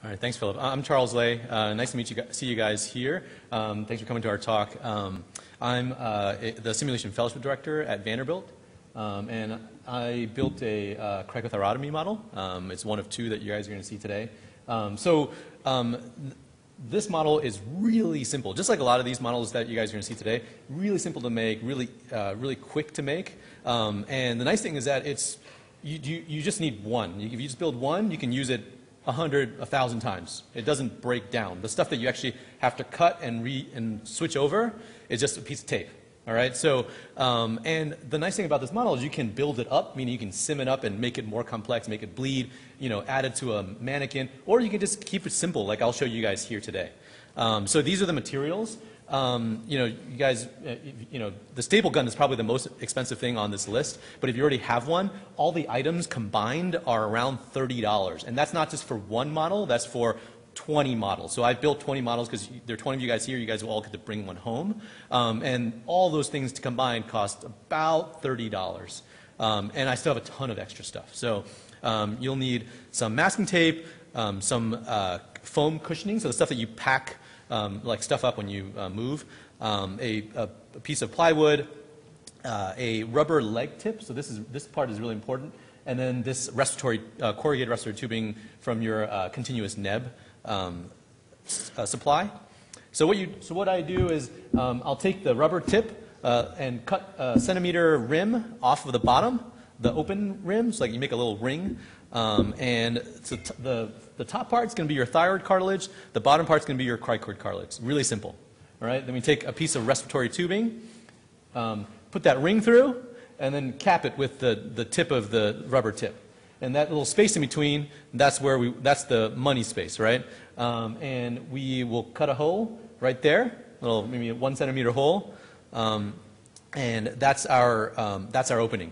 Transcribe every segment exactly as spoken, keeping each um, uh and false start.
All right, thanks, Philip. I'm Charles Lay. Uh, nice to meet you, see you guys here. Um, thanks for coming to our talk. Um, I'm uh, the Simulation Fellowship Director at Vanderbilt, um, and I built a uh, cricothyrotomy model. Um, it's one of two that you guys are going to see today. Um, so um, this model is really simple, just like a lot of these models that you guys are going to see today. Really simple to make, really, uh, really quick to make. Um, and the nice thing is that it's you, you, you just need one. You, if you just build one, you can use it a hundred, a thousand times. It doesn't break down. The stuff that you actually have to cut and re and switch over is just a piece of tape. All right. So, um, and the nice thing about this model is you can build it up, meaning you can sim it up and make it more complex, make it bleed, you know, add it to a mannequin, or you can just keep it simple, like I'll show you guys here today. Um, so these are the materials. Um, you know, you guys, uh, you know, the staple gun is probably the most expensive thing on this list, but if you already have one, all the items combined are around thirty dollars. And that's not just for one model, that's for twenty models. So I've built twenty models because there are twenty of you guys here, you guys will all get to bring one home. Um, and all those things to combine cost about thirty dollars. Um, and I still have a ton of extra stuff. So um, you'll need some masking tape, um, some uh, foam cushioning, so the stuff that you pack Um, like stuff up when you uh, move, um, a, a, a piece of plywood, uh, a rubber leg tip, so this, is, this part is really important, and then this respiratory, uh, corrugated respiratory tubing from your uh, continuous neb um, uh, supply. So what, you, so what I do is um, I'll take the rubber tip uh, and cut a centimeter rim off of the bottom, the open rim, so like you make a little ring, um, and so t the The top part is going to be your thyroid cartilage. The bottom part is going to be your cricoid cartilage. Really simple. All right. Then we take a piece of respiratory tubing, um, put that ring through, and then cap it with the the tip of the rubber tip. And that little space in between, that's where we that's the money space, right? Um, and we will cut a hole right there, little maybe a one centimeter hole, um, and that's our um, that's our opening.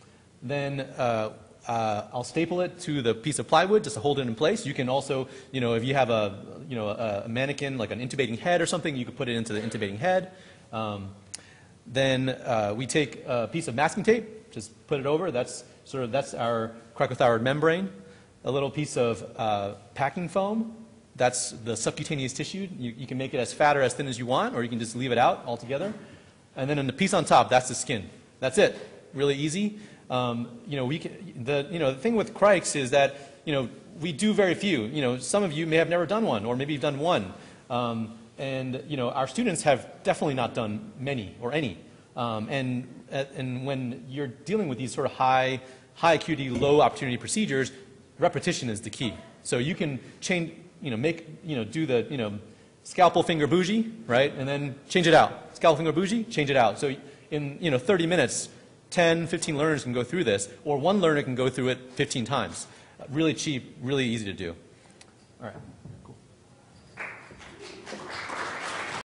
Then. Uh, Uh, I'll staple it to the piece of plywood just to hold it in place. You can also, you know, if you have a, you know, a, a mannequin, like an intubating head or something, you can put it into the intubating head. Um, then uh, we take a piece of masking tape, just put it over. That's sort of, that's our cricothyroid membrane. A little piece of uh, packing foam. That's the subcutaneous tissue. You, you can make it as fat or as thin as you want, or you can just leave it out altogether. And then in the piece on top, that's the skin. That's it. Really easy. Um, you know, we can, the, you know, the thing with crikes is that, you know, we do very few. You know, some of you may have never done one, or maybe you've done one. Um, and, you know, our students have definitely not done many or any. Um, and, and when you're dealing with these sort of high, high acuity, low opportunity procedures, repetition is the key. So you can change, you know, make, you know, do the, you know, scalpel finger bougie, right? And then change it out. Scalpel finger bougie, change it out. So in, you know, thirty minutes, ten, fifteen learners can go through this, or one learner can go through it fifteen times. Uh, really cheap, really easy to do. All right.